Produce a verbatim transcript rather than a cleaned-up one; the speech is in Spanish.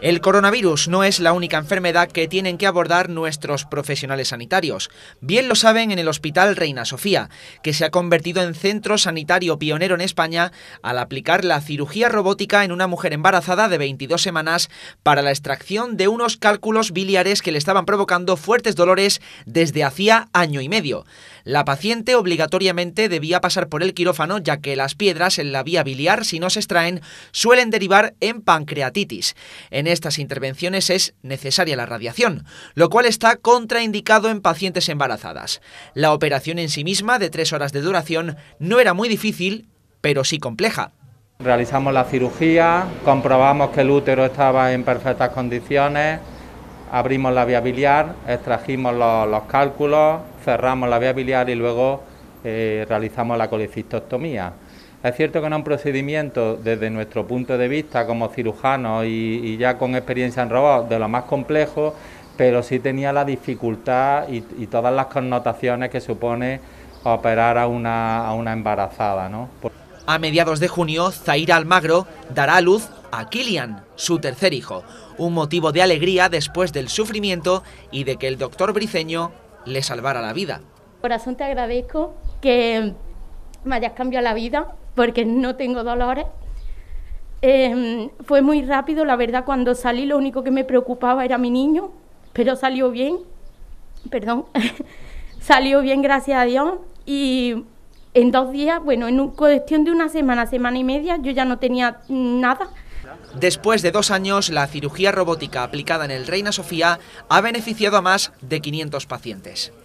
El coronavirus no es la única enfermedad que tienen que abordar nuestros profesionales sanitarios. Bien lo saben en el Hospital Reina Sofía, que se ha convertido en centro sanitario pionero en España al aplicar la cirugía robótica en una mujer embarazada de veintidós semanas para la extracción de unos cálculos biliares que le estaban provocando fuertes dolores desde hacía año y medio. La paciente obligatoriamente debía pasar por el quirófano, ya que las piedras en la vía biliar, si no se extraen, suelen derivar en pancreatitis. En estas intervenciones es necesaria la radiación, lo cual está contraindicado en pacientes embarazadas. La operación en sí misma, de tres horas de duración, no era muy difícil, pero sí compleja. Realizamos la cirugía, comprobamos que el útero estaba en perfectas condiciones, abrimos la vía biliar, extrajimos los, los cálculos, cerramos la vía biliar y luego eh, realizamos la colecistectomía. Es cierto que no es un procedimiento, desde nuestro punto de vista como cirujanos y, y ya con experiencia en robots, de lo más complejo, pero sí tenía la dificultad y, y todas las connotaciones que supone operar a una, a una embarazada, ¿no? A mediados de junio, Zaira Almagro dará a luz a Kilian, su tercer hijo, un motivo de alegría después del sufrimiento y de que el doctor Briceño le salvara la vida. Corazón, te agradezco que me hayas cambiado la vida, porque no tengo dolores. Eh, fue muy rápido, la verdad. Cuando salí lo único que me preocupaba era mi niño, pero salió bien, perdón, salió bien, gracias a Dios, y en dos días, bueno, en cuestión de una semana, semana y media, yo ya no tenía nada. Después de dos años, la cirugía robótica aplicada en el Reina Sofía ha beneficiado a más de quinientos pacientes.